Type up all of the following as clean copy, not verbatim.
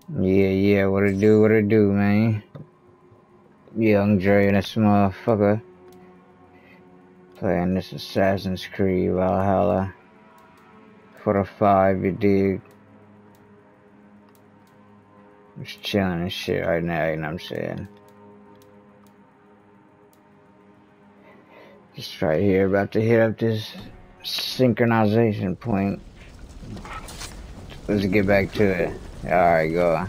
Yeah, what it do, man? Young Dre and this motherfucker playing this Assassin's Creed Valhalla for the 5, you dig? Just chilling and shit right now, you know what I'm saying? Just right here, about to hit up this synchronization point. Let's get back to it. Alright, go.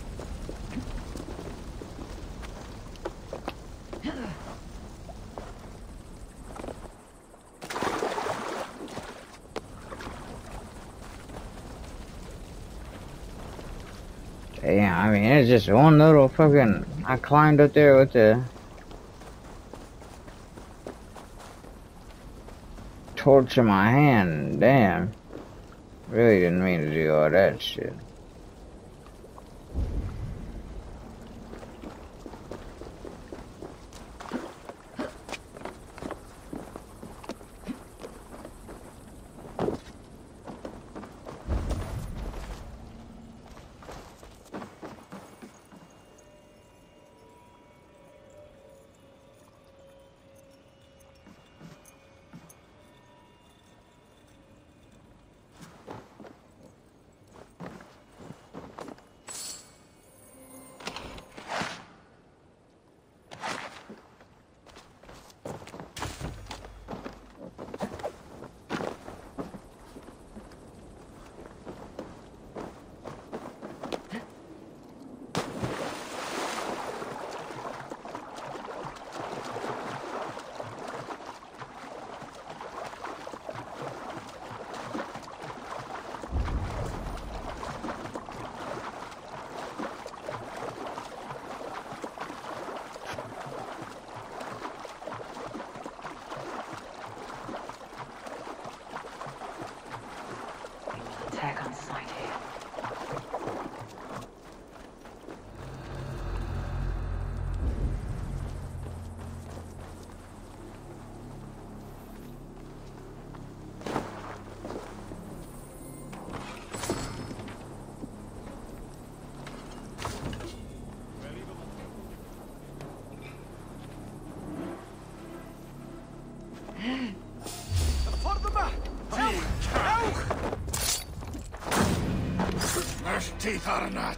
Damn, I mean, it's just one little fucking... I climbed up there with the... torch in my hand. Damn. Really didn't mean to do all that shit. Attack on sight here. Teeth are not.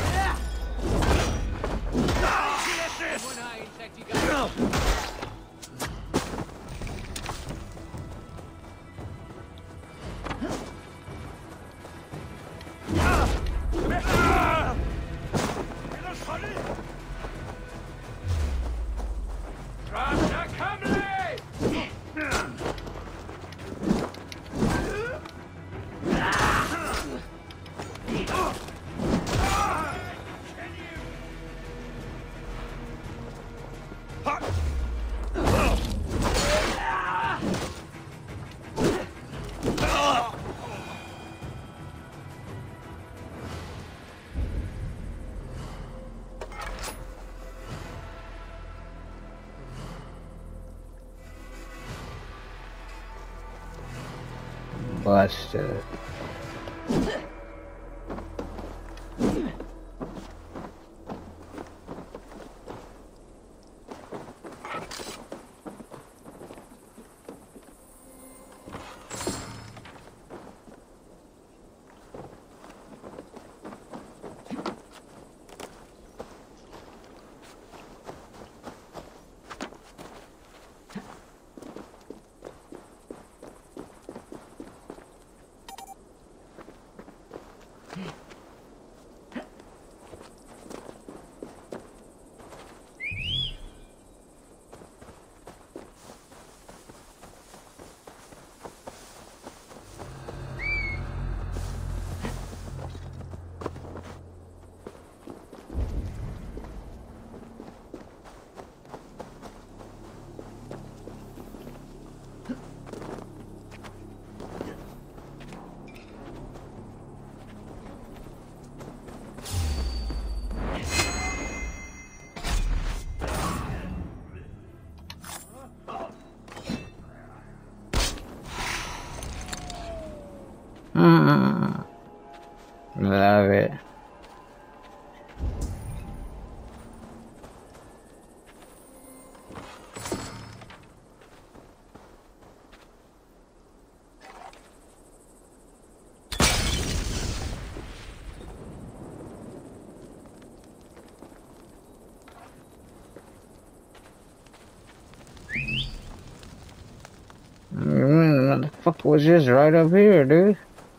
Busted. Love it. was just right up here, dude.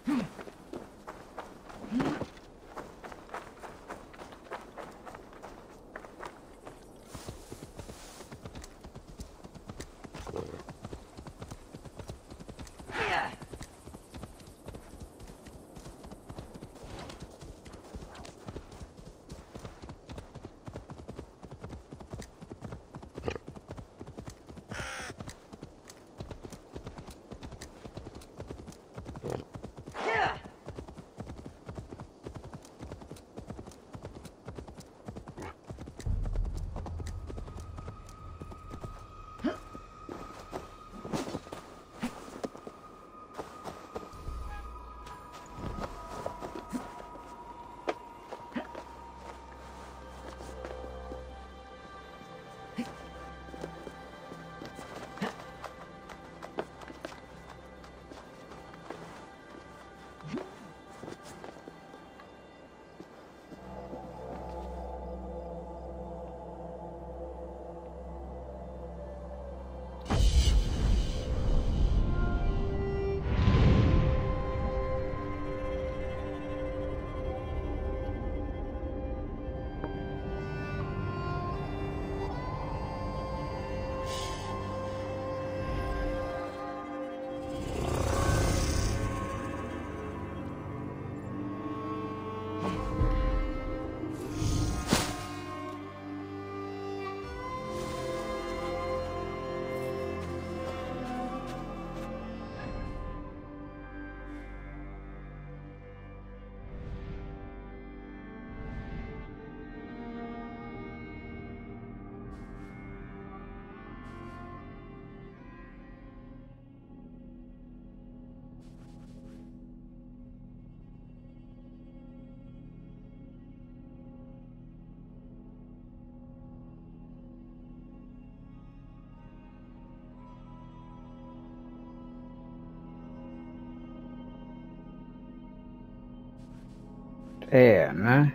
Yeah, man.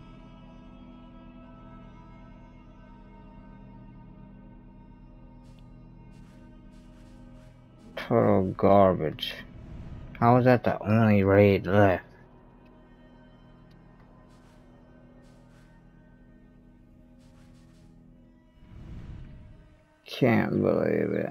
Total garbage. How was that the only raid left? Can't believe it.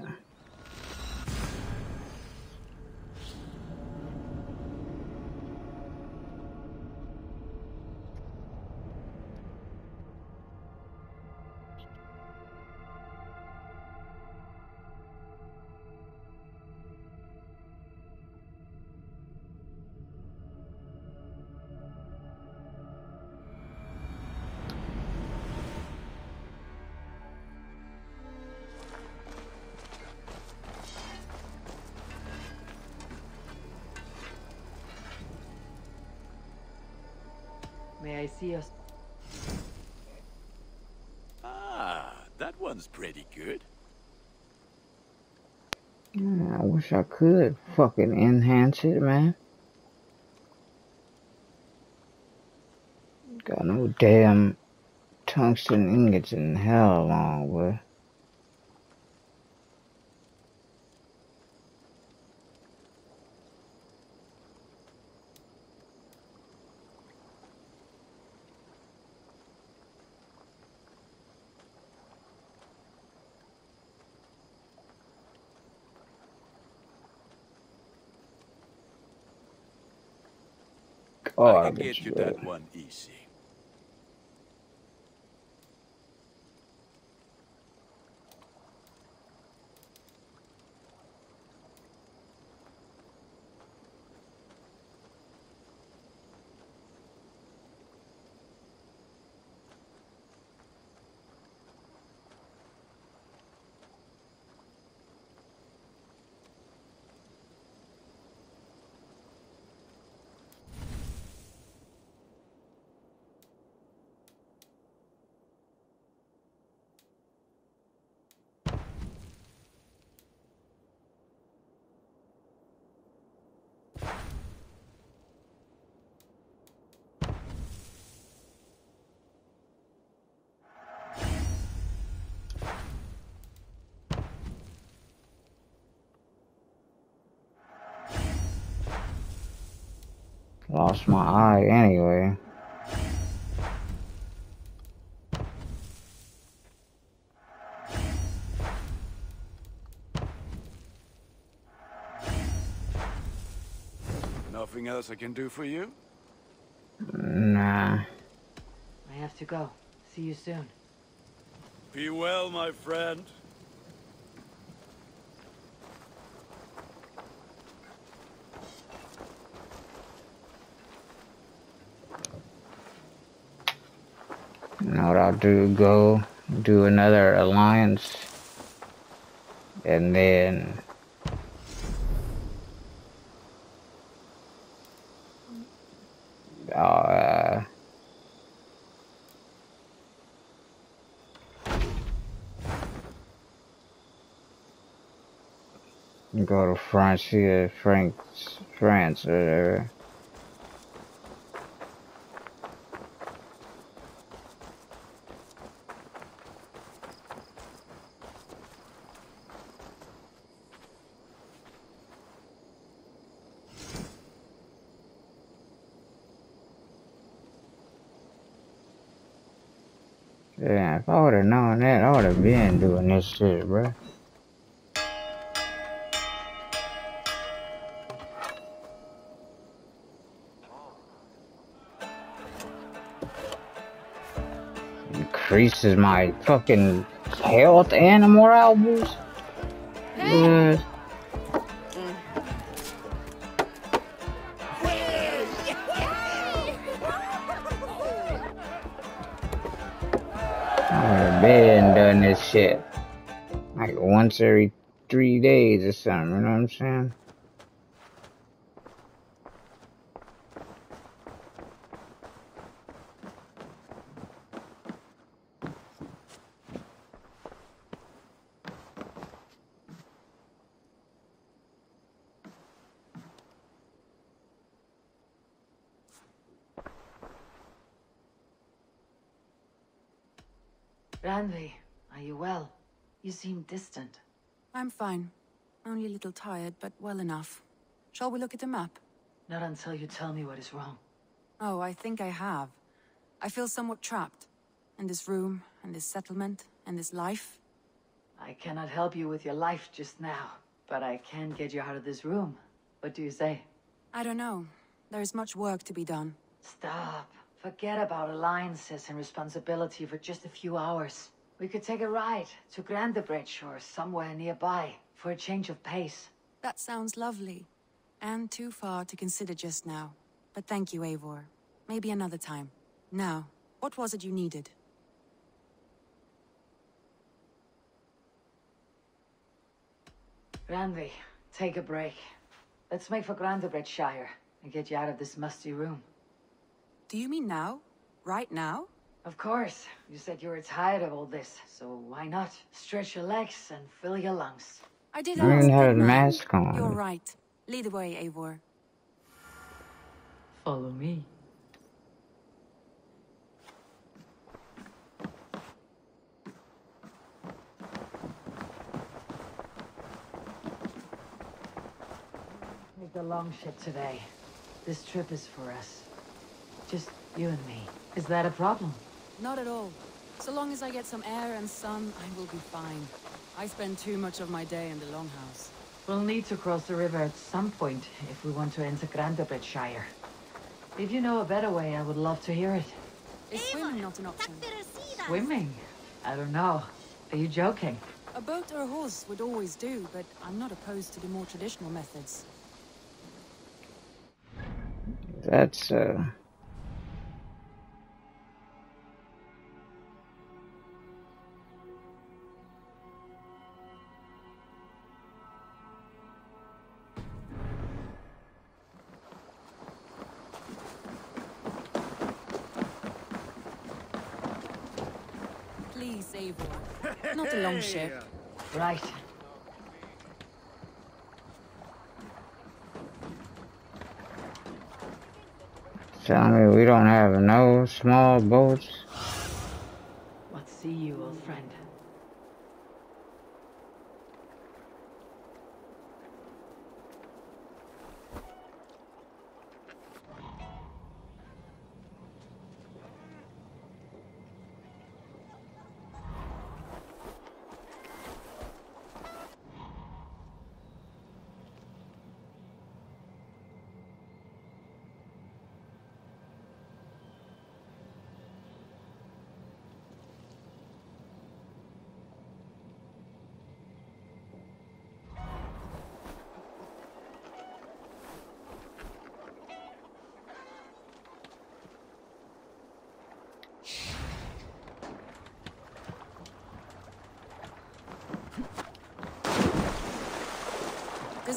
May I see us? Ah, that one's pretty good. Yeah, I wish I could fucking enhance it, man. Got no damn tungsten ingots in hell long, boy. I can get Garbage, you bro. that one easy. Lost my eye anyway. Nothing else I can do for you? Nah. I have to go. See you soon. Be well, my friend. You know what I'll do? Go do another alliance, and then I'll go to France, France, or whatever. Yeah, if I would have known that, I would have been doing this shit, bro. Increases my fucking health and morale boost. Hey. I would have been done this shit like once every 3 days or something, you know what I'm saying? Randvi, are you well? You seem distant. I'm fine. Only a little tired, but well enough. Shall we look at the map? Not until you tell me what is wrong. Oh, I think I have. I feel somewhat trapped. In this room, and this settlement, and this life. I cannot help you with your life just now, but I can get you out of this room. What do you say? I don't know. There is much work to be done. Stop. Forget about alliances and responsibility for just a few hours. We could take a ride to Grandebridge or somewhere nearby for a change of pace. That sounds lovely. And too far to consider just now. But thank you, Eivor. Maybe another time. Now, what was it you needed? Randvi, take a break. Let's make for Grandebridge Shire and get you out of this musty room. Do you mean now? Right now? Of course. You said you were tired of all this, so why not? Stretch your legs and fill your lungs. I did I don't ask, even have a didn't I? mask on. You're right. Lead the way, Eivor. Follow me. Take the long ship today. This trip is for us. Just you and me. Is that a problem? Not at all. So long as I get some air and sun, I will be fine. I spend too much of my day in the Longhouse. We'll need to cross the river at some point if we want to enter Grandebridge Shire. If you know a better way, I would love to hear it. Is swimming not an option? Swimming? I don't know. Are you joking? A boat or a horse would always do, but I'm not opposed to the more traditional methods. That's Please, Eivor. Not a long ship. Right. telling me we don't have no small boats. What see you, old friend?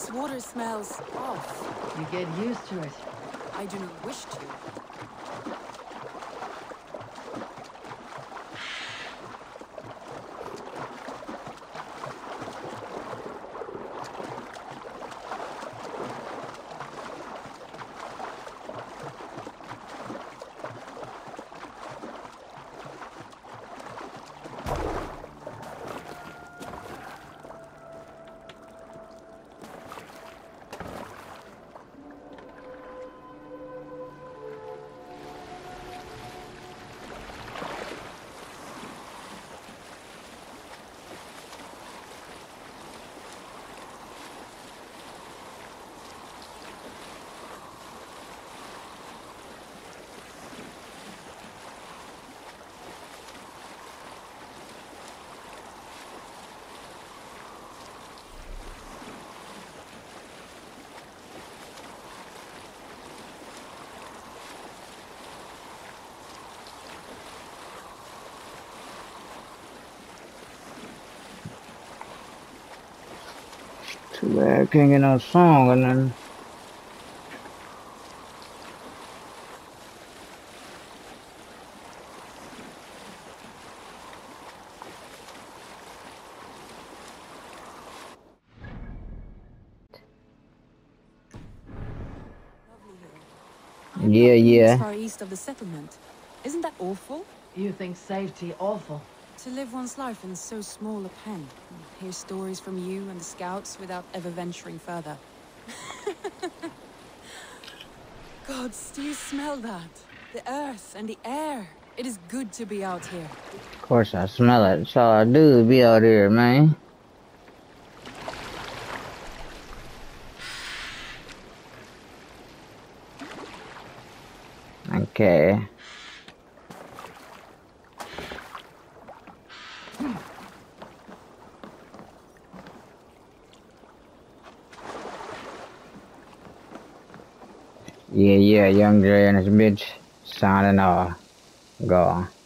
This water smells off. You get used to it. I do not wish to. Too bad I can't get no song or nothing. I'm Yeah, not living yeah. This far east of the settlement. Isn't that awful? You think safety awful? To live one's life in so small a pen. Hear stories from you and the scouts without ever venturing further. Gods, do you smell that? The earth and the air. It is good to be out here. Of course I smell it. That's all I do, be out here, man. Okay. Yeah, Young Dre and his bitch signing off. Go on.